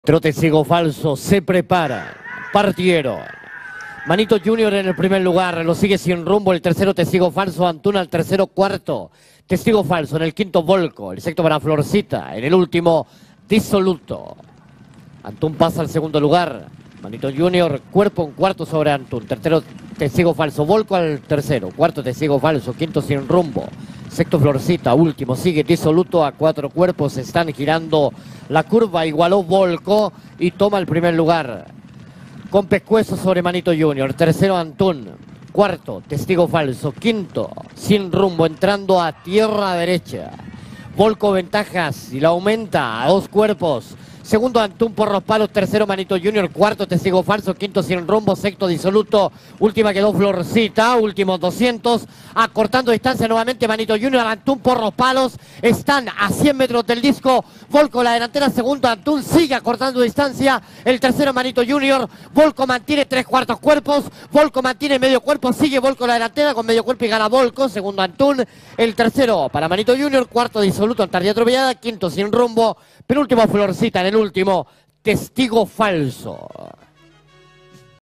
Trote ciego falso, se prepara, partieron. Manito Junior en el primer lugar, lo sigue sin rumbo el tercero testigo falso, Antún al tercero cuarto, testigo falso en el quinto Volco, el sexto para Florcita, en el último Disoluto. Antún pasa al segundo lugar, Manito Junior cuerpo en cuarto sobre Antún, tercero testigo falso, Volco al tercero, cuarto testigo falso, quinto sin rumbo, sexto Florcita, último sigue Disoluto a cuatro cuerpos, están girando la curva, igualó Volco y toma el primer lugar. Con pescuezo sobre Manito Junior, tercero Antún, cuarto testigo falso, quinto sin rumbo entrando a tierra derecha. Volco ventajas y la aumenta a dos cuerpos. Segundo Antún por los palos, tercero Manito Junior, cuarto testigo falso, quinto sin rumbo, sexto Disoluto, última quedó Florcita, últimos 200, acortando distancia nuevamente Manito Junior, Antún por los palos, están a 100 metros del disco, Volco la delantera, segundo Antún, sigue acortando distancia, el tercero Manito Junior, Volco mantiene tres cuartos cuerpos, Volco mantiene medio cuerpo, sigue Volco la delantera con medio cuerpo y gana Volco, segundo Antún, el tercero para Manito Junior, cuarto Disoluto en tardía atropellada, quinto sin rumbo, penúltimo Florcita en el último, testigo falso.